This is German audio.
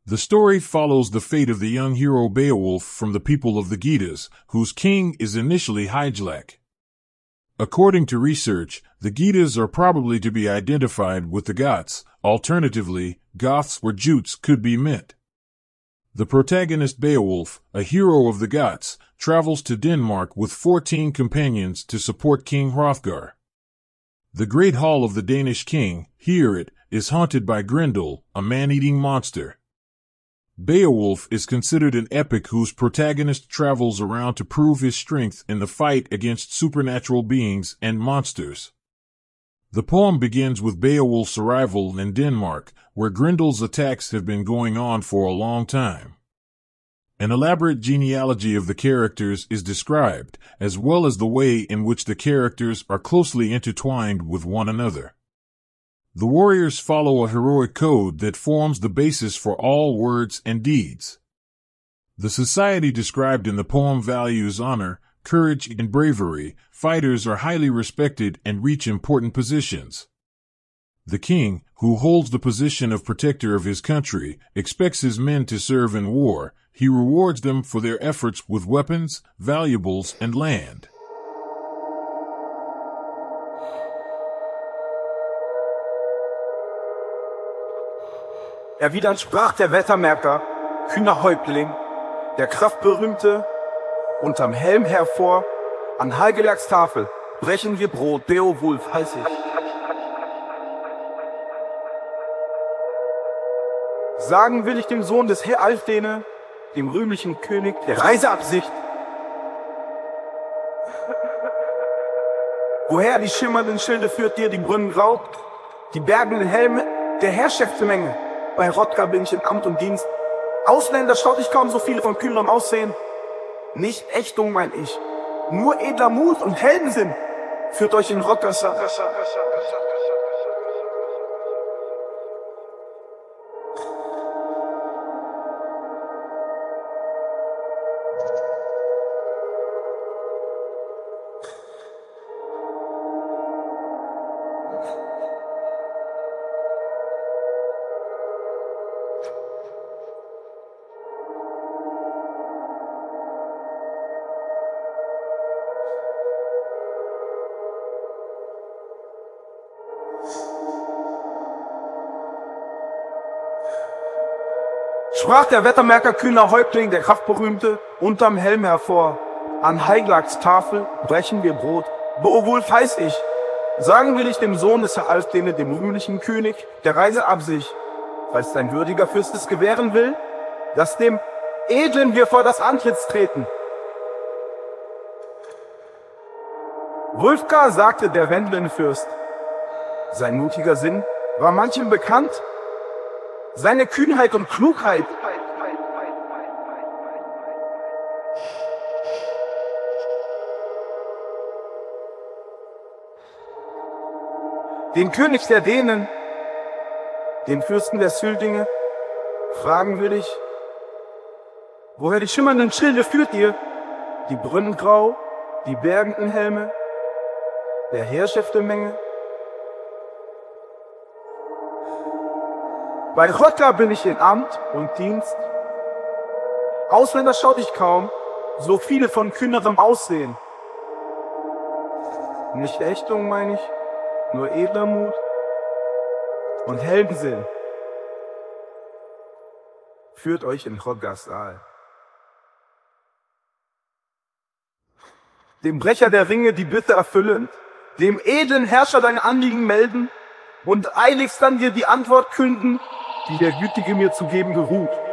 The story follows the fate of the young hero Beowulf from the people of the Getas, whose king is initially Hygelac. According to research, the Getas are probably to be identified with the Goths, alternatively, Goths or Jutes could be meant. The protagonist Beowulf, a hero of the Goths, travels to Denmark with 14 companions to support King Hrothgar. The Great Hall of the Danish king, Heorot, is haunted by Grendel, a man-eating monster. Beowulf is considered an epic whose protagonist travels around to prove his strength in the fight against supernatural beings and monsters. The poem begins with Beowulf's arrival in Denmark, where Grendel's attacks have been going on for a long time. An elaborate genealogy of the characters is described, as well as the way in which the characters are closely intertwined with one another. The warriors follow a heroic code that forms the basis for all words and deeds. The society described in the poem values honor, courage, and bravery. Fighters are highly respected and reach important positions. The king, who holds the position of protector of his country, expects his men to serve in war. He rewards them for their efforts with weapons, valuables, and land. Widersprach der Wettermerker, kühner Häuptling, der kraftberühmte, unterm Helm hervor, an Hygelacs Tafel brechen wir Brot, Beowulf heiß ich. Sagen will ich dem Sohn des Healfdene, dem rühmlichen König der Reiseabsicht, woher die schimmernden Schilde führt dir, die Brunnen grau, die bergenden Helme der Heerschäftemenge. Bei Hrothgar bin ich in Amt und Dienst. Ausländer schaut ich kaum so viele von kühnerem Aussehen. Nicht Ächtung mein ich, nur edler Mut und Heldensinn führt euch in Hrothgars Saal. Sprach der Wettermerker, kühner Häuptling, der kraftberühmte, unterm Helm hervor. An Hygelacs Tafel brechen wir Brot. Beowulf heiß ich. Sagen will ich dem Sohn des Healfdene, dem rühmlichen König, der Reiseabsicht. Falls dein würdiger Fürst es gewähren will, dass dem Edlen wir vor das Antlitz treten. Wulfgar, sagte der Wendlenfürst. Sein mutiger Sinn war manchem bekannt. Seine Kühnheit und Klugheit. Den König der Dänen, den Fürsten der Syldinge, fragen will ich, woher die schimmernden Schilde führt ihr, die Brunnen grau, die bergenden Helme, der Heerschäftemenge? Bei Hrothgar bin ich in Amt und Dienst. Ausländer schaut ich kaum, so viele von kühnerem Aussehen. Nicht Ächtung mein ich, nur edler Mut und Heldensinn führt euch in Hrothgars Saal. Dem Brecher der Ringe die Bitte erfüllend, dem edlen Herrscher dein Anliegen melden und eiligst dann dir die Antwort künden, die der Gütige mir zu geben geruht.